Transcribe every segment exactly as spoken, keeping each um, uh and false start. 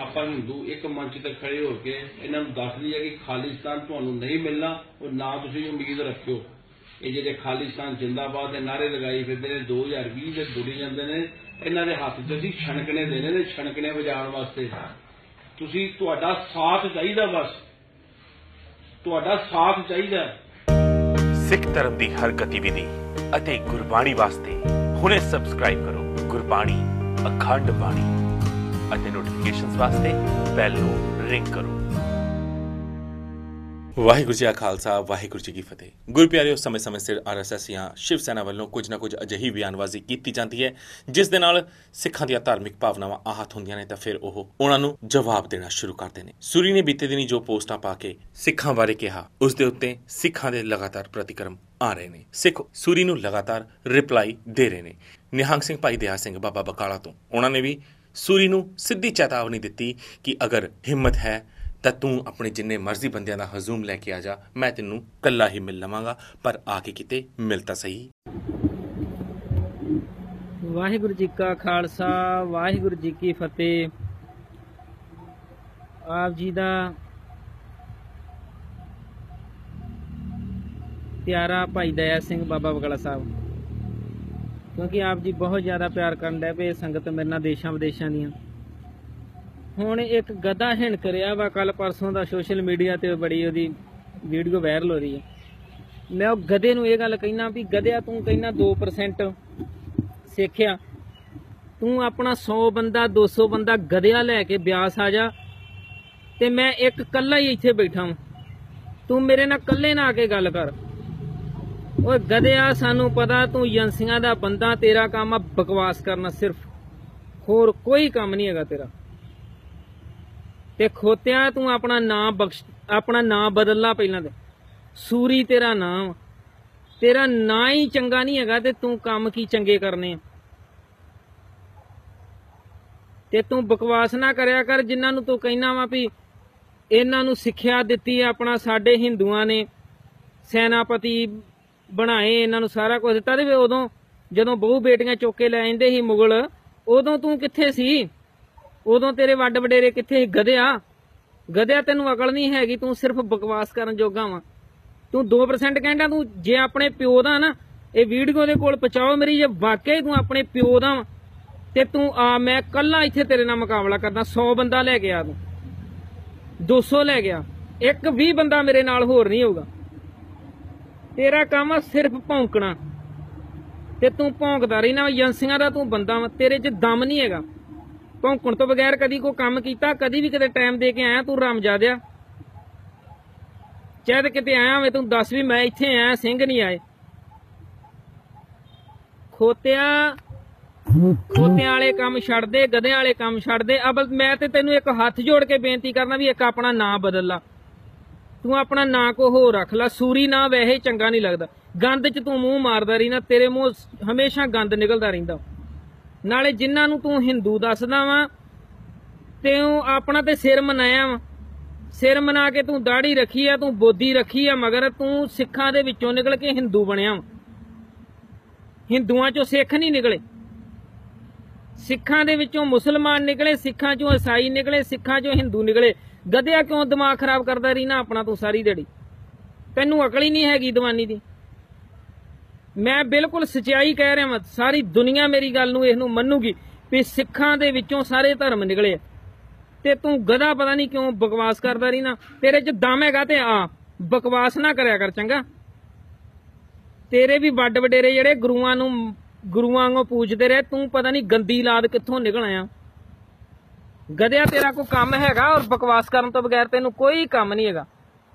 ਆਪਾਂ ਹਿੰਦੂ ਇੱਕ ਮੰਚ ਤੇ ਖੜੇ ਹੋ ਕੇ ਇਹਨਾਂ ਨੂੰ ਦੱਸ ਦਈਏ ਕਿ ਖਾਲਿਸਤਾਨ ਤੁਹਾਨੂੰ ਨਹੀਂ ਮਿਲਣਾ ਔਰ ਨਾ ਤੁਸੀਂ ਉਮੀਦ ਰੱਖਿਓ। ਇਹ ਜਿਹੜੇ ਖਾਲਿਸਤਾਨ ਜਿੰਦਾਬਾਦ ਦੇ ਨਾਅਰੇ ਲਗਾਈ ਫਿਰਦੇ ਨੇ ਦੋ ਹਜ਼ਾਰ ਵੀਹ ਦੇ ਤੁਰੀ ਜਾਂਦੇ ਨੇ, ਇਹਨਾਂ ਦੇ ਹੱਥ 'ਚ ਅਸੀਂ ਛਣਕਣੇ ਦੇਣੇ ਨੇ, ਛਣਕਣੇ ਵਜਾਉਣ ਵਾਸਤੇ ਤੁਸੀਂ ਤੁਹਾਡਾ ਸਾਥ ਚਾਹੀਦਾ, ਬਸ ਤੁਹਾਡਾ ਸਾਥ ਚਾਹੀਦਾ। ਸਿੱਖ ਧਰਮ ਦੀ ਹਰ ਗਤੀਵਿਧੀ ਅਤੇ ਗੁਰਬਾਣੀ ਵਾਸਤੇ ਹੁਣੇ ਸਬਸਕ੍ਰਾਈਬ ਕਰੋ ਗੁਰਬਾਣੀ ਅਖੰਡ ਬਾਣੀ ਅਤੇ ਨੋਟੀਫਿਕੇਸ਼ਨਸ ਵਾਸਤੇ ਬੈਲ ਨੂੰ ਰਿੰਗ ਕਰੋ। ਵਾਹਿਗੁਰੂ ਜੀ ਕਾ ਖਾਲਸਾ, ਵਾਹਿਗੁਰੂ ਜੀ ਕੀ ਫਤਿਹ। ਗੁਰੂ ਪਿਆਰਿਓ, ਸਮੇਂ ਸਮੇਂ ਸਿਰ ਆਰ ਐਸ ਐਸ ਜਾਂ ਸ਼ਿਵ ਸੈਨਾ ਵੱਲੋਂ ਕੁਝ ਨਾ ਕੁਝ ਅਜਿਹੀ ਬਿਆਨਬਾਜ਼ੀ ਕੀਤੀ ਜਾਂਦੀ ਹੈ ਜਿਸ ਦੇ ਨਾਲ ਸਿੱਖਾਂ ਦੀਆਂ ਧਾਰਮਿਕ ਭਾਵਨਾਵਾਂ ਆਹਤ ਹੁੰਦੀਆਂ ਨੇ ਤਾਂ ਫਿਰ ਉਹ ਉਹਨਾਂ ਨੂੰ ਜਵਾਬ ਦੇਣਾ ਸ਼ੁਰੂ ਕਰਦੇ ਨੇ। ਸੂਰੀ ਨੇ ਬੀਤੇ ਦਿਨੀ ਜੋ ਪੋਸਟਾਂ ਪਾ ਕੇ ਸਿੱਖਾਂ ਬਾਰੇ ਕਿਹਾ, ਉਸ ਦੇ ਉੱਤੇ ਸਿੱਖਾਂ ਦੇ ਲਗਾਤਾਰ ਪ੍ਰਤੀਕਰਮ ਆ ਰਹੇ ਨੇ। ਸਿੱਖ ਸੂਰੀ ਨੂੰ ਲਗਾਤਾਰ ਰਿਪਲਾਈ ਦੇ ਰਹੇ ਨੇ। ਨਿਹੰਗ ਸਿੰਘ ਭਾਈ ਦਇਆ ਸਿੰਘ ਬਾਬਾ ਬਕਾਲਾ ਤੋਂ ਉਹਨਾਂ ਨੇ ਵੀ ਸੂਰੀ ਨੂੰ ਸਿੱਧੀ ਚੇਤਾਵਨੀ ਦਿੱਤੀ ਕਿ ਅਗਰ ਹਿੰਮਤ ਹੈ ਤਾਂ ਤੂੰ ਆਪਣੇ ਜਿੰਨੇ ਮਰਜ਼ੀ ਬੰਦਿਆਂ ਦਾ ਹਜ਼ੂਮ ਲੈ ਕੇ ਆ ਜਾ, ਮੈਂ ਤੈਨੂੰ ਕੱਲਾ ਹੀ ਮਿਲ ਲਵਾਂਗਾ, ਪਰ ਆ ਕੇ ਕਿਤੇ ਮਿਲ ਤਾਂ ਸਹੀ। ਵਾਹਿਗੁਰੂ ਜੀ ਕਾ ਖਾਲਸਾ, ਵਾਹਿਗੁਰੂ ਜੀ ਕੀ ਫਤਿਹ। ਆਪ ਜੀ ਦਾ ਪਿਆਰਾ ਭਾਈ ਦਇਆ ਸਿੰਘ ਬਾਬਾ ਬਕਾਲਾ ਸਾਹਿਬ, ਕਿਉਂਕਿ ਆਪ ਜੀ ਬਹੁਤ ਜ਼ਿਆਦਾ ਪਿਆਰ ਕਰਨ ਲੱਗ ਪਏ ਸੰਗਤ ਮੇਰੇ ਨਾਲ ਦੇਸ਼ਾਂ ਵਿਦੇਸ਼ਾਂ ਦੀਆਂ। ਹੁਣ ਇੱਕ ਗਧਾ ਹਿਣ ਕਰਿਆ ਵਾ ਕੱਲ ਪਰਸੋਂ ਦਾ ਸੋਸ਼ਲ ਮੀਡੀਆ ਤੇ ਬੜੀ ਉਹਦੀ ਵੀਡੀਓ ਵਾਇਰਲ ਹੋ ਰਹੀ ਹੈ। ਮੈਂ ਉਹ ਗਧੇ ਨੂੰ ਇਹ ਗੱਲ ਕਹਿਣਾ ਵੀ ਗਧਿਆ ਤੂੰ ਕਹਿਣਾ ਦੋ ਪਰਸੈਂਟ ਸਿੱਖਿਆ, ਤੂੰ ਆਪਣਾ ਸੌ ਬੰਦਾ ਦੋ ਸੌ ਬੰਦਾ ਗਧਿਆ ਲੈ ਕੇ ਬਿਆਸ ਆ ਜਾ ਤੇ ਮੈਂ ਇੱਕ ਕੱਲਾ ਹੀ ਇੱਥੇ ਬੈਠਾ ਵਾਂ, ਤੂੰ ਮੇਰੇ ਨਾਲ ਕੱਲੇ ਨਾ ਆ ਕੇ ਗੱਲ ਕਰ। ਓਏ ਗਧਿਆ, ਸਾਨੂੰ ਪਤਾ ਤੂੰ ਏਜੰਸੀਆਂ ਦਾ ਬੰਦਾ, ਤੇਰਾ ਕੰਮ ਆ ਬਕਵਾਸ ਕਰਨਾ ਸਿਰਫ, ਹੋਰ ਕੋਈ ਕੰਮ ਨਹੀਂ ਹੈਗਾ ਤੇਰਾ। ਤੇ ਖੋਤਿਆਂ ਤੂੰ ਆਪਣਾ ਨਾਂ ਬਖਸ਼ ਆਪਣਾ ਨਾਂ ਬਦਲਣਾ ਪਹਿਲਾਂ ਤੇ ਸੂਰੀ ਤੇਰਾ ਨਾਂ, ਤੇਰਾ ਨਾਂ ਹੀ ਚੰਗਾ ਨਹੀਂ ਹੈਗਾ ਤੇ ਤੂੰ ਕੰਮ ਕੀ ਚੰਗੇ ਕਰਨੇ ਆ। ਤੇ ਤੂੰ ਬਕਵਾਸ ਨਾ ਕਰਿਆ ਕਰ। ਜਿਨ੍ਹਾਂ ਨੂੰ ਤੂੰ ਕਹਿਣਾ ਵਾ ਵੀ ਇਹਨਾਂ ਨੂੰ ਸਿੱਖਿਆ ਦਿੱਤੀ ਆਪਣਾ ਸਾਡੇ ਹਿੰਦੂਆਂ ਨੇ, ਸੈਨਾਪਤੀ ਬਣਾਏ, ਇਹਨਾਂ ਨੂੰ ਸਾਰਾ ਕੁਝ ਦਿੱਤਾ, ਤੇ ਉਦੋਂ ਜਦੋਂ ਬਹੂ ਬੇਟੀਆਂ ਚੁੱਕ ਕੇ ਲੈ ਜਾਂਦੇ ਸੀ ਮੁਗਲ, ਉਦੋਂ ਤੂੰ ਕਿੱਥੇ ਸੀ? ਉਦੋਂ ਤੇਰੇ ਵੱਡ ਵਡੇਰੇ ਕਿੱਥੇ? ਗਧਿਆ ਗਧਿਆ ਤੈਨੂੰ ਅਕਲ ਨਹੀਂ ਹੈਗੀ, ਤੂੰ ਸਿਰਫ ਬਕਵਾਸ ਕਰਨ ਜੋਗਾ ਵਾ। ਤੂੰ ਦੋ ਪਰਸੈਂਟ ਕਹਿੰਦਾ, ਤੂੰ ਜੇ ਆਪਣੇ ਪਿਓ ਦਾ ਨਾ ਇਹ ਵੀਡੀਓ ਦੇ ਕੋਲ ਪਹੁੰਚਾਓ ਮੇਰੀ, ਜੇ ਵਾਕਈ ਤੂੰ ਆਪਣੇ ਪਿਓ ਦਾ ਵਾ ਤੇ ਤੂੰ ਆ, ਮੈਂ ਕੱਲਾ ਇੱਥੇ ਤੇਰੇ ਨਾਲ ਮੁਕਾਬਲਾ ਕਰਦਾ। ਸੌ ਬੰਦਾ ਲੈ ਗਿਆ, ਤੂੰ ਦੋ ਸੌ ਲੈ ਗਿਆ, ਇੱਕ ਵੀਹ ਬੰਦਾ ਮੇਰੇ ਨਾਲ ਹੋਰ ਨਹੀਂ ਹੋਊਗਾ। ਤੇਰਾ ਕੰਮ ਆ ਸਿਰਫ ਭੌਂਕਣਾ ਤੇ ਤੂੰ ਭੌਂਕਦਾ ਰਹਿਣਾ। ਏਜੰਸੀਆਂ ਦਾ ਤੂੰ ਬੰਦਾ ਵਾ, ਤੇਰੇ 'ਚ ਦਮ ਨਹੀਂ ਹੈਗਾ। ਭੌਂਕਣ ਤੋਂ ਬਗੈਰ ਕਦੀ ਕੋਈ ਕੰਮ ਕੀਤਾ? ਕਦੀ ਵੀ ਕਿਤੇ ਟਾਈਮ ਦੇ ਕੇ ਆਇਆ ਤੂੰ ਰਾਮਜਾਦਿਆ? ਚਾਹੇ ਕਿਤੇ ਆਇਆ ਹੋਵੇ ਤੂੰ ਦੱਸ ਵੀ ਮੈਂ ਇੱਥੇ ਆਇਆ, ਸਿੰਘ ਨਹੀਂ ਆਏ। ਖੋਤਿਆਂ ਖੋਤਿਆਂ ਵਾਲੇ ਕੰਮ ਛੱਡ ਦੇ, ਗਧਿਆਂ ਵਾਲੇ ਕੰਮ ਛੱਡ ਦੇ। ਅਬਲ ਮੈਂ ਤੇ ਤੈਨੂੰ ਇੱਕ ਹੱਥ ਜੋੜ ਕੇ ਬੇਨਤੀ ਕਰਨਾ ਵੀ ਇੱਕ ਆਪਣਾ ਨਾਂ ਬਦਲ ਲਾ, ਤੂੰ ਆਪਣਾ ਨਾਂ ਕੋ ਹੋਰ ਰੱਖ ਲਾ। ਸੂਰੀ ਨਾਂ ਵੈਸੇ ਚੰਗਾ ਨਹੀਂ ਲੱਗਦਾ, ਗੰਦ 'ਚ ਤੂੰ ਮੂੰਹ ਮਾਰਦਾ ਰਹਿਣਾ, ਤੇਰੇ ਮੂੰਹ ਹਮੇਸ਼ਾ ਗੰਦ ਨਿਕਲਦਾ ਰਹਿੰਦਾ। ਨਾਲੇ ਜਿਨ੍ਹਾਂ ਨੂੰ ਤੂੰ ਹਿੰਦੂ ਦੱਸਦਾ ਵਾ ਤੇ ਉਹ ਆਪਣਾ ਤੇ ਸਿਰ ਮਨਾਇਆ ਵਾ, ਸਿਰ ਮਨਾ ਕੇ ਤੂੰ ਦਾੜੀ ਰੱਖੀ ਆ, ਤੂੰ ਬੋਦੀ ਰੱਖੀ ਆ, ਮਗਰ ਤੂੰ ਸਿੱਖਾਂ ਦੇ ਵਿੱਚੋਂ ਨਿਕਲ ਕੇ ਹਿੰਦੂ ਬਣਿਆ ਵਾ। ਹਿੰਦੂਆਂ ਚੋਂ ਸਿੱਖ ਨਹੀਂ ਨਿਕਲੇ, ਸਿੱਖਾਂ ਦੇ ਵਿੱਚੋਂ ਮੁਸਲਮਾਨ ਨਿਕਲੇ, ਸਿੱਖਾਂ ਚੋਂ ਈਸਾਈ ਨਿਕਲੇ, ਸਿੱਖਾਂ ਚੋਂ ਹਿੰਦੂ ਨਿਕਲੇ। ਗਧਿਆ ਕਿਉਂ ਦਿਮਾਗ ਖਰਾਬ ਕਰਦਾ ਰਹੀ ਨਾ ਆਪਣਾ ਤੂੰ ਸਾਰੀ ਦਿਹਾੜੀ? ਤੈਨੂੰ ਅਕਲ ਹੀ ਨਹੀਂ ਹੈਗੀ ਦੀਵਾਨੀ ਦੀ। ਮੈਂ ਬਿਲਕੁਲ ਸੱਚਾਈ ਕਹਿ ਰਿਹਾ ਵਾਂ, ਸਾਰੀ ਦੁਨੀਆ ਮੇਰੀ ਗੱਲ ਨੂੰ ਇਹਨੂੰ ਮੰਨੂਗੀ ਵੀ ਸਿੱਖਾਂ ਦੇ ਵਿੱਚੋਂ ਸਾਰੇ ਧਰਮ ਨਿਕਲੇ ਤੇ ਤੂੰ ਗਧਾ ਪਤਾ ਨਹੀਂ ਕਿਉਂ ਬਕਵਾਸ ਕਰਦਾ ਰਹੀ ਨਾ। ਤੇਰੇ 'ਚ ਦਮ ਹੈਗਾ ਤੇ ਆ ਬਕਵਾਸ ਨਾ ਕਰਿਆ ਕਰ, ਚੰਗਾ? ਤੇਰੇ ਵੀ ਵੱਡ ਵਡੇਰੇ ਜਿਹੜੇ ਗੁਰੂਆਂ ਨੂੰ ਗੁਰੂਆਂ ਵਾਂਗੂ ਪੂਜਦੇ ਰਹੇ, ਤੂੰ ਪਤਾ ਨਹੀਂ ਗੰਦੀ ਲਾਦ ਕਿੱਥੋਂ ਨਿਕਲ ਆਇਆ। ਗਧਿਆ ਤੇਰਾ ਕੋਈ ਕੰਮ ਹੈਗਾ? ਔਰ ਬਕਵਾਸ ਕਰਨ ਤੋਂ ਬਗੈਰ ਤੈਨੂੰ ਕੋਈ ਕੰਮ ਨਹੀਂ ਹੈਗਾ।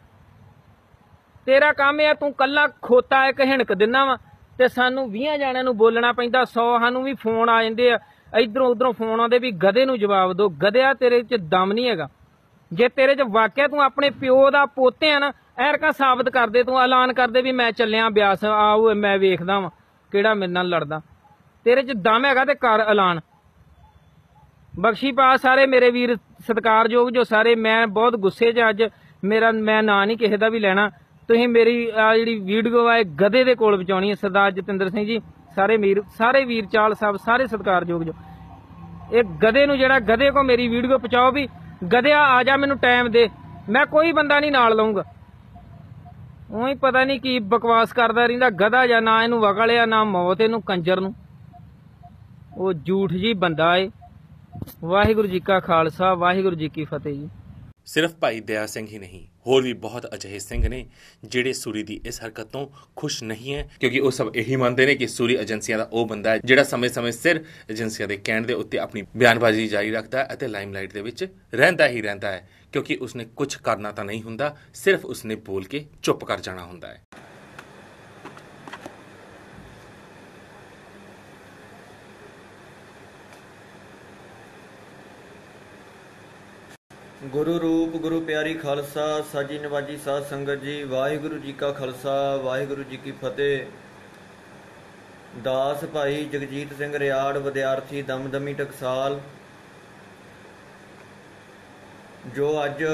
ਤੇਰਾ ਕੰਮ ਇਹ, ਤੂੰ ਕੱਲਾ ਖੋਤਾ ਇੱਕ ਹਿਣਕ ਦਿੰਦਾ ਵਾ ਤੇ ਸਾਨੂੰ ਵੀਹਾਂ ਜਾਣਿਆਂ ਨੂੰ ਬੋਲਣਾ ਪੈਂਦਾ, ਸੌ ਸਾਨੂੰ ਵੀ ਫੋਨ ਆ ਜਾਂਦੇ ਆ, ਇਧਰੋਂ ਉਧਰੋਂ ਫੋਨ ਆਉਂਦੇ ਵੀ ਗਧੇ ਨੂੰ ਜਵਾਬ ਦਿਓ। ਗਧਿਆ ਤੇਰੇ 'ਚ ਦਮ ਨਹੀਂ ਹੈਗਾ। ਜੇ ਤੇਰੇ 'ਚ ਵਾਕਿਆ ਤੂੰ ਆਪਣੇ ਪਿਓ ਦਾ ਪੋਤੇ ਆ ਨਾ, ਐਰਕਾ ਸਾਬਤ ਕਰਦੇ, ਤੂੰ ਐਲਾਨ ਕਰਦੇ ਵੀ ਮੈਂ ਚੱਲਿਆ ਬਿਆਸ, ਆਓ ਮੈਂ ਵੇਖਦਾ ਵਾਂ ਕਿਹੜਾ ਮੇਰੇ ਨਾਲ ਲੜਦਾ। ਤੇਰੇ 'ਚ ਦਮ ਹੈਗਾ ਤੇ ਕਰ ਐਲਾਨ। ਬਖਸ਼ੀ ਪਾ ਸਾਰੇ ਮੇਰੇ ਵੀਰ ਸਤਿਕਾਰਯੋਗ ਜੋ ਸਾਰੇ, ਮੈਂ ਬਹੁਤ ਗੁੱਸੇ 'ਚ ਅੱਜ, ਮੇਰਾ ਮੈਂ ਨਾਂ ਨਹੀਂ ਕਿਸੇ ਦਾ ਵੀ ਲੈਣਾ। ਤੁਸੀਂ ਮੇਰੀ ਆ ਜਿਹੜੀ ਵੀਡੀਓ ਆ ਇਹ ਗਧੇ ਦੇ ਕੋਲ ਪਹੁੰਚਾਉਣੀ ਹੈ। ਸਰਦਾਰ ਜਤਿੰਦਰ ਸਿੰਘ ਜੀ, ਸਾਰੇ ਵੀਰ ਸਾਰੇ ਵੀਰ ਚਾਲ ਸਾਹਿਬ, ਸਾਰੇ ਸਤਿਕਾਰਯੋਗ ਜੋ, ਇਹ ਗਧੇ ਨੂੰ ਜਿਹੜਾ ਗਧੇ ਕੋ ਮੇਰੀ ਵੀਡੀਓ ਪਹੁੰਚਾਓ ਵੀ गधिया आ जा मैनू टाइम दे, मैं कोई बंदा नहीं नाल लाऊंगा। उही पता नहीं की बकवास करदा रहिंदा गधा, या ना इनू वकल आ ना मौत इनू कंजर नू। वो झूठ जी बंदा है। वाहिगुरू जी का खालसा, वाहिगुरू जी की फतेह जी। ਸਿਰਫ ਭਾਈ ਦਇਆ ਸਿੰਘ ਹੀ ਨਹੀਂ, ਹੋਰ ਵੀ ਬਹੁਤ ਅਜਿਹੇ ਸਿੰਘ ਨੇ ਜਿਹੜੇ ਸੂਰੀ ਦੀ ਇਸ ਹਰਕਤ ਤੋਂ ਖੁਸ਼ ਨਹੀਂ ਹੈ, ਕਿਉਂਕਿ ਉਹ ਸਭ ਇਹੀ ਮੰਨਦੇ ਨੇ ਕਿ ਸੂਰੀ ਏਜੰਸੀਆਂ ਦਾ ਉਹ ਬੰਦਾ ਹੈ ਜਿਹੜਾ ਸਮੇਂ-ਸਮੇਂ ਸਿਰ ਏਜੰਸੀਆਂ ਦੇ ਕਹਿਣ ਦੇ ਉੱਤੇ ਆਪਣੀ ਬਿਆਨਬਾਜ਼ੀ ਜਾਰੀ ਰੱਖਦਾ ਹੈ ਅਤੇ ਲਾਈਮਲਾਈਟ ਦੇ ਵਿੱਚ ਰਹਿੰਦਾ ਹੀ ਰਹਿੰਦਾ ਹੈ, ਕਿਉਂਕਿ ਉਸਨੇ ਕੁਝ ਕਰਨਾ ਤਾਂ ਨਹੀਂ ਹੁੰਦਾ, ਸਿਰਫ ਉਸਨੇ ਬੋਲ ਕੇ ਚੁੱਪ ਕਰ ਜਾਣਾ ਹੁੰਦਾ ਹੈ। गुरु रूप गुरु प्यारी खालसा, साजी नवाजी साध संगत जी, वाहिगुरु जी का खालसा, वाहिगुरु जी की फतेह। दास भाई जगजीत सिंह रियाड़, विद्यार्थी दमदमी टकसाल, जो अज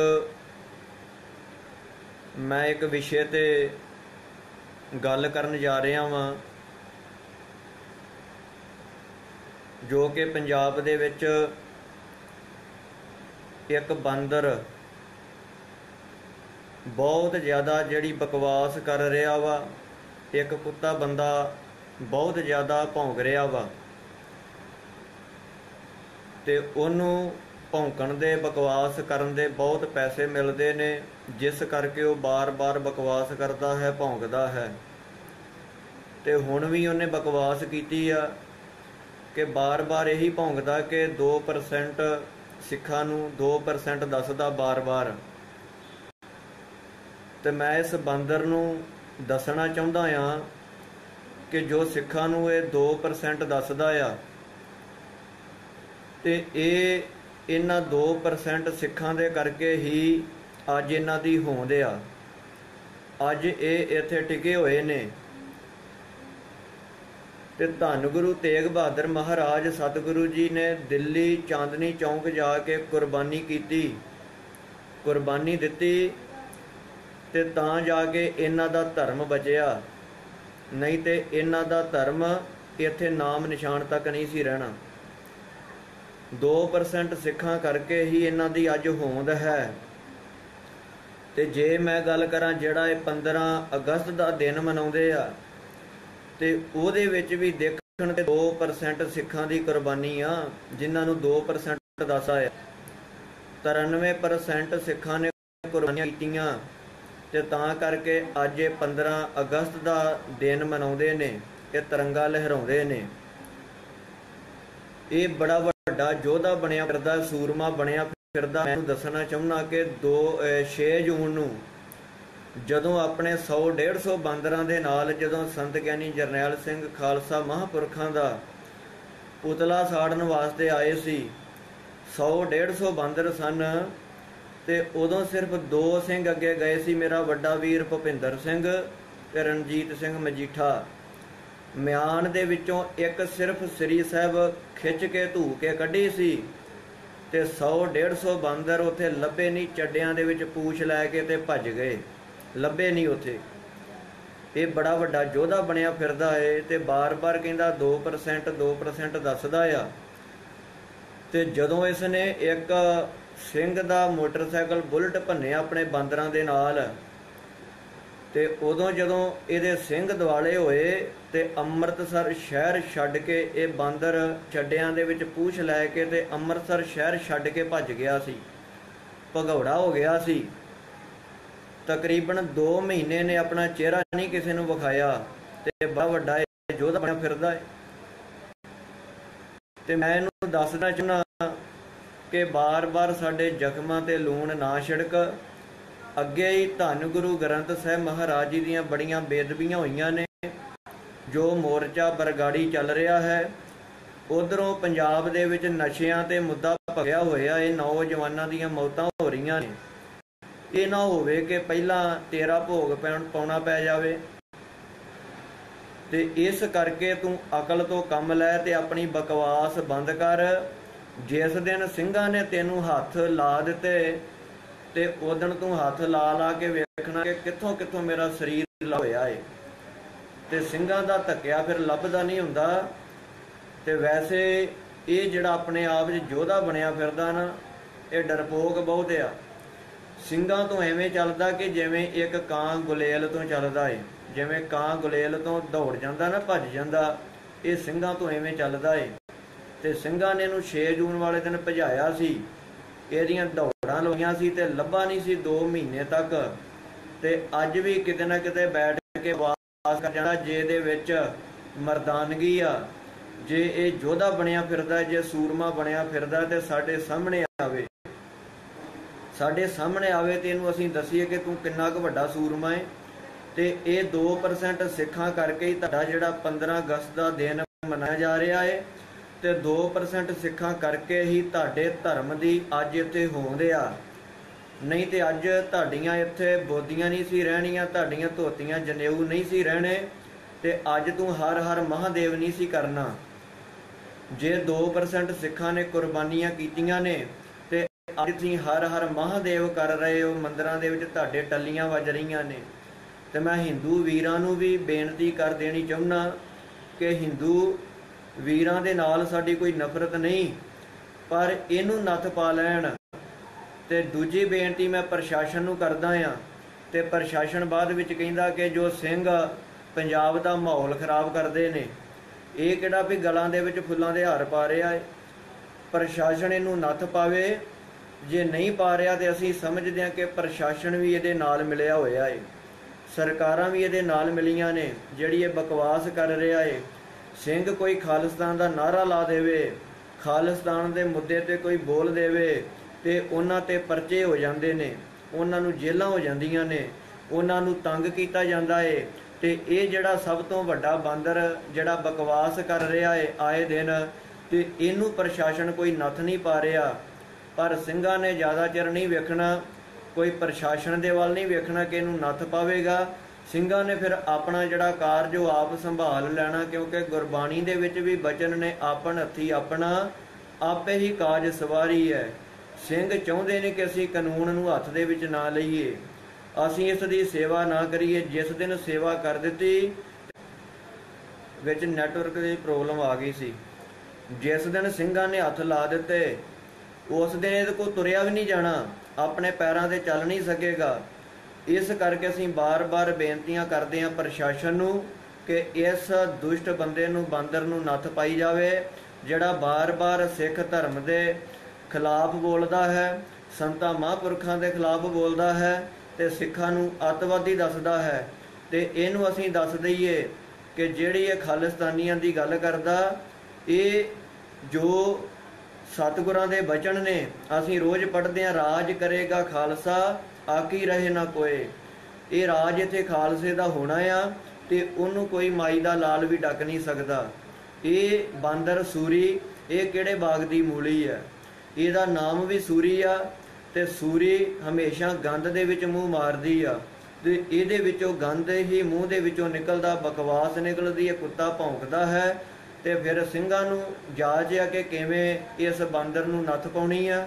मैं एक विषय ते गल करन जा रहा वां, जो कि पंजाब दे विच एक बांदर बहुत ज़्यादा जिहड़ी बकवास कर रहा वा, एक कुत्ता बंदा बहुत ज़्यादा भौंक रहा वा, ते उहनूं भौंकण दे बकवास करन दे बहुत पैसे मिलते ने, जिस करके वो बार बार बकवास करता है, भौंकदा है। ते हुण भी उहने बकवास कीती आ कि बार बार यही भौंकदा कि दो परसेंट सिखां नूं दो परसेंट दसदा बार बार। तो मैं इस बंदर नूं दसना चाहुंदा हां कि जो सिखां नूं ये दो परसेंट दसदा आ, ते ये इन्हां दो परसेंट सिखां दे करके ही अज इन्हां दी होंद आ, अज ये इत्थे टिके होए ने। ते धन गुरु तेग बहादुर महाराज सतगुरु जी ने दिल्ली चांदनी चौंक जाके कुर्बानी की, कुर्बानी दिती, ते तां जाके इन्हां दा धर्म बचिया, नहीं ते इन्हां दा धर्म इत्थे नाम निशान तक नहीं सी रहना। दो परसेंट सिखां करके ही इन्हां दी अज होंद है। ते जे मैं गल करां जिहड़ा ये पंद्रह अगस्त दा दिन मनाउंदे आ, ते ਉਹਦੇ ਵਿੱਚ ਵੀ ਦੇਖਣ ਤੇ दो परसेंट सिखां दी कुर्बानी आ, जिन्हां नूं दो परसेंट दसा है। तिरानवे परसेंट सिखां ने कुर्बानियां कीतियां, ते तां करके अज पंद्रह अगस्त दा दिन मनाउंदे ने, ते तिरंगा लहराउंदे ने। ये बड़ा वड्डा योद्धा बनिया फिरदा, सूरमा बनिया फिरदा। मैं दसना चाहुंदा कि दो छे जून नूं जदों अपने सौ डेढ़ सौ बांदरां दे नाल जदों संत ज्ञानी जरनैल सिंह खालसा महापुरखां दा पुतला साड़न वास्ते आए सी, सौ डेढ़ सौ बांदर सन, ते उदों सिर्फ दो सिंह अगे गए सी, मेरा वड्डा वीर भुपिंदर सिंह ते रणजीत सिंह मजीठा। म्यान दे विचों एक सिर्फ श्री साहब खिच के धू के कढ़ी सी, ते सौ डेढ़ सौ बांदर उत्थे लभे नहीं, चड्डियां दे विच पूछ लै के ते भज गए, लभे नहीं उत्थे। ये बड़ा वड्डा योद्धा बनिया फिरदा है, ते बार बार कहंदा दो परसेंट दो परसेंट दसदा आ। ते जदों इसने एक सिंह दा मोटरसाइकिल बुलट भन्निया अपने बांदरां दे नाल, ते उदों जदों इहदे सिंह दुआले होए, ते अमृतसर शहर छड्ड के ये बांदर चड्डियां दे विच पूछ लै के ते अमृतसर शहर छड्ड के भज गया सी, भगौड़ा हो गया सी। तकरीबन दो महीने ने अपना चेहरा नहीं किसी नूं विखाया, ते बड़ा वड्डा योद्धा बनिया फिरदा है। ते मैं इहनूं दसना चाहुंदा कि बार बार साडे जख्मां ते लूण ना छिड़क। अगे ही धन गुरु ग्रंथ साहिब महाराज जी दीयां बड़ियां बेदबियां होईयां ने, जो मोर्चा बरगाड़ी चल रहा है। उधरों पंजाब दे विच नशियां ते मुद्दा भखिया होया, ये नौजवानां दीयां मौतां हो रहीआं ने। ये ना होवे कि पहला तेरा भोग पाउणा पै जावे, ते इस करके तू अकल तो कम लै ते अपनी बकवास बंद कर। जिस दिन ਸਿੰਘਾਂ ने तेनू हथ ला दिते, ते उदण तू हथ ला ला के वेखना कि कित्थों कित्थों मेरा शरीर ला होया है। ते ਸਿੰਘਾਂ दा धक्किया फिर लभदा नहीं हुंदा। ते वैसे ये जिहड़ा अपने आप च योद्धा बनिया फिरदा ना, ਇਹ ਡਰਪੋਕ ਬਹੁਤ ਆ। ਸਿੰਘਾਂ ਤੋਂ ਐਵੇਂ ਚੱਲਦਾ ਕਿ ਜਿਵੇਂ ਇੱਕ ਕਾਂ ਗੁਲੇਲ ਤੋਂ ਚੱਲਦਾ ਏ, ਜਿਵੇਂ ਕਾਂ ਗੁਲੇਲ ਤੋਂ ਦੌੜ ਜਾਂਦਾ ਨਾ, ਭੱਜ ਜਾਂਦਾ, ਇਹ ਸਿੰਘਾਂ ਤੋਂ ਐਵੇਂ ਚੱਲਦਾ ਏ। ਤੇ ਸਿੰਘਾਂ ਨੇ ਇਹਨੂੰ ਛੇ ਜੂਨ ਵਾਲੇ ਦਿਨ ਭਜਾਇਆ ਸੀ, ਇਹਦੀਆਂ ਦੌੜਾਂ ਲਵਾਈਆਂ ਸੀ ਤੇ ਲੱਭਾ ਨਹੀਂ ਸੀ ਦੋ ਮਹੀਨੇ ਤੱਕ। ਤੇ ਅੱਜ ਵੀ ਕਿਤੇ ਨਾ ਕਿਤੇ ਬੈਠ ਕੇ ਵਾਸ ਕਰ ਜਾਂਦਾ, ਜੇ ਇਹਦੇ ਵਿੱਚ ਮਰਦਾਨਗੀ ਆ, ਜੇ ਇਹ ਯੋਧਾ ਬਣਿਆ ਫਿਰਦਾ, ਜੇ ਸੂਰਮਾ ਬਣਿਆ ਫਿਰਦਾ ਤੇ ਸਾਡੇ ਸਾਹਮਣੇ ਆਵੇ, ਸਾਡੇ ਸਾਹਮਣੇ ਆਵੇ ਤੇ ਇਹਨੂੰ ਅਸੀਂ ਦਸੀਏ ਕਿ ਤੂੰ ਕਿੰਨਾ ਕੁ ਵੱਡਾ ਸੂਰਮਾ ਹੈ। ਤੇ ਇਹ ਦੋ ਪਰਸੈਂਟ ਸਿੱਖਾਂ ਕਰਕੇ ਹੀ ਤੁਹਾਡਾ ਜਿਹੜਾ ਪੰਦਰਾਂ ਅਗਸਤ ਦਾ ਦਿਨ ਮਨਾਇਆ ਜਾ ਰਿਹਾ ਹੈ, ਤੇ ਦੋ ਪਰਸੈਂਟ ਸਿੱਖਾਂ ਕਰਕੇ ਹੀ ਤੁਹਾਡੇ ਧਰਮ ਦੀ ਅੱਜ ਇੱਥੇ ਹੋਂਦ ਆ। ਨਹੀਂ ਤੇ ਅੱਜ ਤੁਹਾਡੀਆਂ ਇੱਥੇ ਬੋਦੀਆਂ ਨਹੀਂ ਸੀ ਰਹਿਣੀਆਂ, ਤੁਹਾਡੀਆਂ ਧੋਤੀਆਂ ਜਨੇਊ ਨਹੀਂ ਸੀ ਰਹਿਣੇ, ਤੇ ਅੱਜ ਤੂੰ ਹਰ ਹਰ ਮਹਾਦੇਵ ਨਹੀਂ ਸੀ ਕਰਨਾ। ਜੇ ਦੋ ਪਰਸੈਂਟ ਸਿੱਖਾਂ ਨੇ ਕੁਰਬਾਨੀਆਂ ਕੀਤੀਆਂ ਨੇ ਤੇ ਅੱਜ ਤੁਸੀਂ ਹਰ ਹਰ ਮਹਾਦੇਵ ਕਰ ਰਹੇ ਹੋ, ਮੰਦਿਰਾਂ ਦੇ ਵਿੱਚ ਤੁਹਾਡੇ ਟੱਲੀਆਂ ਵੱਜ ਰਹੀਆਂ ਨੇ। ਤੇ ਮੈਂ ਹਿੰਦੂ ਵੀਰਾਂ ਨੂੰ ਵੀ ਬੇਨਤੀ ਕਰ ਦੇਣੀ ਚਾਹੁੰਦਾ ਕਿ ਹਿੰਦੂ ਵੀਰਾਂ ਦੇ ਨਾਲ ਸਾਡੀ ਕੋਈ ਨਫ਼ਰਤ ਨਹੀਂ, ਪਰ ਇਹਨੂੰ ਨੱਥ ਪਾ ਲੈਣ। ਤੇ ਦੂਜੀ ਬੇਨਤੀ ਮੈਂ ਪ੍ਰਸ਼ਾਸਨ ਨੂੰ ਕਰਦਾ ਹਾਂ, ਤੇ ਪ੍ਰਸ਼ਾਸਨ ਬਾਅਦ ਵਿੱਚ ਕਹਿੰਦਾ ਕਿ ਜੋ ਸਿੰਘ ਪੰਜਾਬ ਦਾ ਮਾਹੌਲ ਖਰਾਬ ਕਰਦੇ ਨੇ, ਇਹ ਕਿਹੜਾ ਵੀ ਗਲਾਂ ਦੇ ਵਿੱਚ ਫੁੱਲਾਂ ਦੇ ਹਾਰ ਪਾ ਰਿਹਾ ਹੈ। ਪ੍ਰਸ਼ਾਸਨ ਇਹਨੂੰ ਨੱਥ ਪਾਵੇ, ਜੇ ਨਹੀਂ ਪਾ ਰਿਹਾ ਤੇ ਅਸੀਂ ਸਮਝਦੇ ਹਾਂ ਕਿ ਪ੍ਰਸ਼ਾਸਨ ਵੀ ਇਹਦੇ ਨਾਲ ਮਿਲਿਆ ਹੋਇਆ ਹੈ, ਸਰਕਾਰਾਂ ਵੀ ਇਹਦੇ ਨਾਲ ਮਿਲੀਆਂ ਨੇ। ਜਿਹੜੀ ਇਹ ਬਕਵਾਸ ਕਰ ਰਿਹਾ ਹੈ, ਸਿੰਘ ਕੋਈ ਖਾਲਿਸਤਾਨ ਦਾ ਨਾਅਰਾ ਲਾ ਦੇਵੇ, ਖਾਲਿਸਤਾਨ ਦੇ ਮੁੱਦੇ ਤੇ ਕੋਈ ਬੋਲ ਦੇਵੇ ਤੇ ਉਹਨਾਂ ਤੇ ਪਰਚੇ ਹੋ ਜਾਂਦੇ ਨੇ, ਉਹਨਾਂ ਨੂੰ ਜੇਲ੍ਹਾਂ ਹੋ ਜਾਂਦੀਆਂ ਨੇ, ਉਹਨਾਂ ਨੂੰ ਤੰਗ ਕੀਤਾ ਜਾਂਦਾ ਏ। ਤੇ ਇਹ ਜਿਹੜਾ ਸਭ ਤੋਂ ਵੱਡਾ ਬਾਂਦਰ ਜਿਹੜਾ ਬਕਵਾਸ ਕਰ ਰਿਹਾ ਏ ਆਏ ਦਿਨ, ਤੇ ਇਹਨੂੰ ਪ੍ਰਸ਼ਾਸਨ ਕੋਈ ਨੱਥ ਨਹੀਂ ਪਾ ਰਿਹਾ। ਪਰ ਸਿੰਘਾਂ ਨੇ ਜ਼ਿਆਦਾ ਚਿਰ ਨਹੀਂ ਵੇਖਣਾ, ਕੋਈ ਪ੍ਰਸ਼ਾਸਨ ਦੇ ਵੱਲ ਨਹੀਂ ਵੇਖਣਾ ਕਿ ਇਹਨੂੰ ਨੱਥ ਪਾਵੇਗਾ। ਸਿੰਘਾਂ ਨੇ ਫਿਰ ਆਪਣਾ ਜਿਹੜਾ ਕਾਰਜ ਉਹ ਆਪ ਸੰਭਾਲ ਲੈਣਾ, ਕਿਉਂਕਿ ਗੁਰਬਾਣੀ ਦੇ ਵਿੱਚ ਵੀ ਬਚਨ ਨੇ ਆਪਣ ਹੱਥੀ ਆਪਣਾ ਆਪੇ ਹੀ ਕਾਜ ਸਵਾਰੀ ਹੈ। ਸਿੰਘ ਚਾਹੁੰਦੇ ਨੇ ਕਿ ਅਸੀਂ ਕਾਨੂੰਨ ਨੂੰ ਹੱਥ ਦੇ ਵਿੱਚ ਨਾ ਲਈਏ, ਅਸੀਂ ਇਸ ਦੀ ਸੇਵਾ ਨਾ ਕਰੀਏ। ਜਿਸ ਦਿਨ ਸੇਵਾ ਕਰ ਦਿੱਤੀ, ਵਿੱਚ ਨੈਟਵਰਕ ਦੀ ਪ੍ਰੋਬਲਮ ਆ ਗਈ ਸੀ, ਜਿਸ ਦਿਨ ਸਿੰਘਾਂ ਨੇ ਹੱਥ ਲਾ ਦਿੱਤੇ ਉਸ ਦਿਨ ਇਹਦੇ ਕੋਲ ਤੁਰਿਆ ਵੀ ਨਹੀਂ ਜਾਣਾ, ਆਪਣੇ ਪੈਰਾਂ 'ਤੇ ਚੱਲ ਨਹੀਂ ਸਕੇਗਾ। ਇਸ ਕਰਕੇ ਅਸੀਂ ਬਾਰ-ਬਾਰ ਬੇਨਤੀਆਂ ਕਰਦੇ ਹਾਂ ਪ੍ਰਸ਼ਾਸਨ ਨੂੰ ਕਿ ਇਸ ਦੁਸ਼ਟ ਬੰਦੇ ਨੂੰ, ਬਾਂਦਰ ਨੂੰ ਨੱਥ ਪਾਈ ਜਾਵੇ, ਜਿਹੜਾ ਬਾਰ-ਬਾਰ ਸਿੱਖ ਧਰਮ ਦੇ ਖਿਲਾਫ ਬੋਲਦਾ ਹੈ, ਸੰਤਾਂ ਮਹਾਂਪੁਰਖਾਂ ਦੇ ਖਿਲਾਫ ਬੋਲਦਾ ਹੈ ਤੇ ਸਿੱਖਾਂ ਨੂੰ ਅੱਤਵਾਦੀ ਦੱਸਦਾ ਹੈ। ਤੇ ਇਹਨੂੰ ਅਸੀਂ ਦੱਸ ਦਈਏ ਕਿ ਜਿਹੜੀ ਇਹ ਖਾਲਿਸਤਾਨੀਆਂ ਦੀ ਗੱਲ ਕਰਦਾ, ਇਹ ਜੋ ਸਤਿਗੁਰਾਂ ਦੇ ਬਚਨ ਨੇ, ਅਸੀਂ ਰੋਜ਼ ਪੜ੍ਹਦੇ ਹਾਂ, ਰਾਜ ਕਰੇਗਾ ਖਾਲਸਾ ਆਕੀ ਰਹੇ ਨਾ ਕੋਏ। ਇਹ ਰਾਜ ਇੱਥੇ ਖਾਲਸੇ ਦਾ ਹੋਣਾ ਆ ਤੇ ਉਹਨੂੰ ਕੋਈ ਮਾਈ ਦਾ ਲਾਲ ਵੀ ਡੱਕ ਨਹੀਂ ਸਕਦਾ। ਇਹ ਬਾਂਦਰ ਸੂਰੀ, ਇਹ ਕਿਹੜੇ ਬਾਗ ਦੀ ਮੂਲੀ ਹੈ, ਇਹਦਾ ਨਾਮ ਵੀ ਸੂਰੀ ਆ, ਤੇ ਸੂਰੀ ਹਮੇਸ਼ਾ ਗੰਦ ਦੇ ਵਿੱਚ ਮੂੰਹ ਮਾਰਦੀ ਆ, ਤੇ ਇਹਦੇ ਵਿੱਚੋਂ ਗੰਦ ਹੀ ਮੂੰਹ ਦੇ ਵਿੱਚੋਂ ਨਿਕਲਦਾ, ਬਕਵਾਸ ਨਿਕਲਦੀ ਹੈ, ਕੁੱਤਾ ਭੌਂਕਦਾ ਹੈ। ਤੇ ਫਿਰ ਸਿੰਘਾਂ ਨੂੰ ਜਾਚ ਆ ਕਿ ਕਿਵੇਂ ਇਸ ਬਾਂਦਰ ਨੂੰ ਨੱਥ ਪਾਉਣੀ ਆ।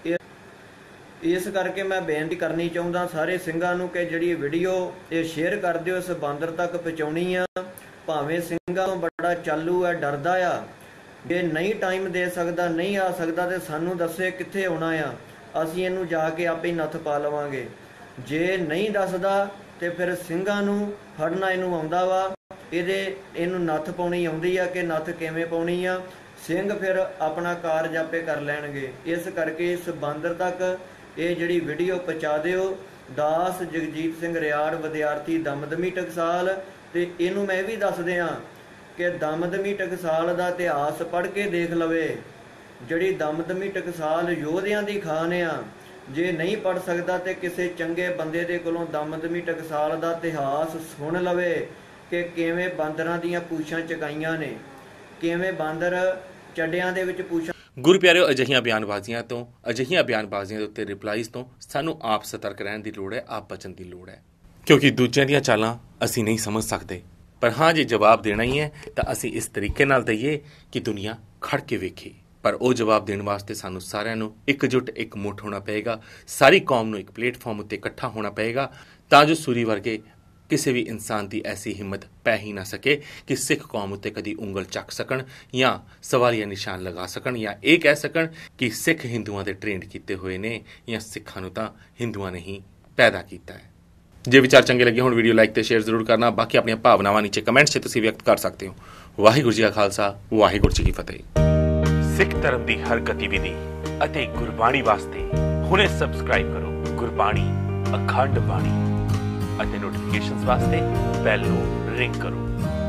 ਇਸ ਕਰਕੇ ਮੈਂ ਬੇਨਤੀ ਕਰਨੀ ਚਾਹੁੰਦਾ ਸਾਰੇ ਸਿੰਘਾਂ ਨੂੰ ਕਿ ਜਿਹੜੀ ਵੀਡੀਓ ਇਹ ਸ਼ੇਅਰ ਕਰ ਦਿਓ, ਇਸ ਬਾਂਦਰ ਤੱਕ ਪਹੁੰਚਾਉਣੀ ਆ। ਭਾਵੇਂ ਸਿੰਘਾਂ ਤੋਂ ਬੜਾ ਚਾਲੂ ਹੈ, ਡਰਦਾ ਆ, ਜੇ ਨਹੀਂ ਟਾਈਮ ਦੇ ਸਕਦਾ, ਨਹੀਂ ਆ ਸਕਦਾ ਤੇ ਸਾਨੂੰ ਦੱਸੇ ਕਿੱਥੇ ਆਉਣਾ ਆ, ਅਸੀਂ ਇਹਨੂੰ ਜਾ ਕੇ ਆਪੇ ਹੀ ਨੱਥ ਪਾ ਲਵਾਂਗੇ। ਜੇ ਨਹੀਂ ਦੱਸਦਾ ਤੇ ਫਿਰ ਸਿੰਘਾਂ ਨੂੰ ਫੜਨਾ ਇਹਨੂੰ ਆਉਂਦਾ ਵਾ, ਇਹਦੇ ਇਹਨੂੰ ਨੱਥ ਪਾਉਣੀ ਆਉਂਦੀ ਆ ਕਿ ਨੱਥ ਕਿਵੇਂ ਪਾਉਣੀ ਆ। ਸਿੰਘ ਫਿਰ ਆਪਣਾ ਕਾਰਜ ਆਪੇ ਕਰ ਲੈਣਗੇ। ਇਸ ਕਰਕੇ ਇਸ ਬਾਂਦਰ ਤੱਕ ਇਹ ਜਿਹੜੀ ਵੀਡੀਓ ਪਹੁੰਚਾ ਦਿਓ। ਦਾਸ ਜਗਜੀਤ ਸਿੰਘ ਰਿਆੜ, ਵਿਦਿਆਰਥੀ ਦਮਦਮੀ ਟਕਸਾਲ। ਤੇ ਇਹਨੂੰ ਮੈਂ ਇਹ ਵੀ ਦੱਸ ਦਿਆਂ ਕਿ ਦਮਦਮੀ ਟਕਸਾਲ ਦਾ ਇਤਿਹਾਸ ਪੜ੍ਹ ਕੇ ਦੇਖ ਲਵੇ। ਜਿਹੜੀ ਦਮਦਮੀ ਟਕਸਾਲ ਯੋਧਿਆਂ ਦੀ ਖਾਨ ਆ, ਜੇ ਨਹੀਂ ਪੜ੍ਹ ਸਕਦਾ ਤੇ ਕਿਸੇ ਚੰਗੇ ਬੰਦੇ ਦੇ ਕੋਲੋਂ ਦਮਦਮੀ ਟਕਸਾਲ ਦਾ ਇਤਿਹਾਸ ਸੁਣ ਲਵੇ ਕਿ ਕਿਵੇਂ ਬਾਂਦਰਾਂ ਦੀਆਂ ਪੂਛਾਂ ਚਕਾਈਆਂ ਨੇ, ਕਿਵੇਂ ਬਾਂਦਰ ਚੱਡਿਆਂ ਦੇ ਵਿੱਚ ਪੂਛਾਂ। ਗੁਰੂ ਪਿਆਰਿਓ, ਅਜਿਹੀਆਂ ਬਿਆਨਬਾਜ਼ੀਆਂ ਤੋਂ, ਅਜਿਹੀਆਂ ਬਿਆਨਬਾਜ਼ੀਆਂ ਦੇ ਉੱਤੇ ਰਿਪਲਾਈਜ਼ ਤੋਂ ਸਾਨੂੰ ਆਪ ਸਤਰਕ ਰਹਿਣ ਦੀ ਲੋੜ ਹੈ, ਆਪ ਬਚਣ ਦੀ ਲੋੜ ਹੈ, ਕਿਉਂਕਿ ਦੂਜਿਆਂ ਦੀਆਂ ਚਾਲਾਂ ਅਸੀਂ ਨਹੀਂ ਸਮਝ ਸਕਦੇ। ਪਰ ਹਾਂ, ਜੇ ਜਵਾਬ ਦੇਣਾ ਹੀ ਹੈ ਤਾਂ ਅਸੀਂ ਇਸ ਤਰੀਕੇ ਨਾਲ ਦਈਏ ਕਿ ਦੁਨੀਆ ਖੜ ਕੇ ਵੇਖੇ। ਪਰ ਉਹ ਜਵਾਬ ਦੇਣ ਵਾਸਤੇ ਸਾਨੂੰ ਸਾਰਿਆਂ ਨੂੰ ਇਕਜੁੱਟ, ਇੱਕ ਮੁੱਠ ਹੋਣਾ ਪਏਗਾ। ਸਾਰੀ ਕੌਮ ਨੂੰ ਇੱਕ ਪਲੇਟਫਾਰਮ ਉੱਤੇ ਇਕੱਠਾ ਹੋਣਾ ਪਏਗਾ ਤਾਂ ਜੋ ਸੂਰੀ ਵਰਗੇ ਕਿਸੇ ਵੀ ਇਨਸਾਨ ਦੀ ਐਸੀ ਹਿੰਮਤ ਪੈ ਹੀ ਨਾ ਸਕੇ ਕਿ ਸਿੱਖ ਕੌਮ ਉੱਤੇ ਕਦੀ ਉਂਗਲ ਚੱਕ ਸਕਣ ਜਾਂ ਸਵਾਲੀਆ ਨਿਸ਼ਾਨ ਲਗਾ ਸਕਣ ਜਾਂ ਇਹ ਕਹਿ ਸਕਣ ਕਿ ਸਿੱਖ ਹਿੰਦੂਆਂ ਦੇ ਟ੍ਰੇਨਡ ਕੀਤੇ ਹੋਏ ਨੇ ਜਾਂ ਸਿੱਖਾਂ ਨੂੰ ਤਾਂ ਹਿੰਦੂਆਂ ਨੇ ਹੀ ਪੈਦਾ ਕੀਤਾ ਹੈ। ਜੇ ਵਿਚਾਰ ਚੰਗੇ ਲੱਗੇ ਹੁਣ ਵੀਡੀਓ ਲਾਈਕ ਤੇ ਸ਼ੇਅਰ ਜ਼ਰੂਰ ਕਰਨਾ। ਬਾਕੀ ਆਪਣੀਆਂ ਭਾਵਨਾਵਾਂ ਨੀਚੇ ਕਮੈਂਟ 'ਚ ਤੁਸੀਂ ਵਿਅਕਤ ਕਰ ਸਕਦੇ ਹੋ। ਵਾਹਿਗੁਰੂ ਜੀ ਕਾ ਖਾਲਸਾ, ਵਾਹਿਗੁਰੂ ਜੀ ਕੀ ਫਤਿਹ। ਸਿੱਖ ਧਰਮ ਦੀ ਹਰ ਗਤੀਵਿਧੀ ਅਤੇ ਗੁਰਬਾਣੀ ਵਾਸਤੇ ਹੁਣੇ ਸਬਸਕ੍ਰਾਈਬ ਕਰੋ ਗੁਰਬਾਣੀ ਅਖੰਡ ਬਾਣੀ ਅਤੇ ਨੋਟੀਫਿਕੇਸ਼ਨਸ ਵਾਸਤੇ ਬੈਲ ਨੂੰ ਰਿੰਗ ਕਰੋ।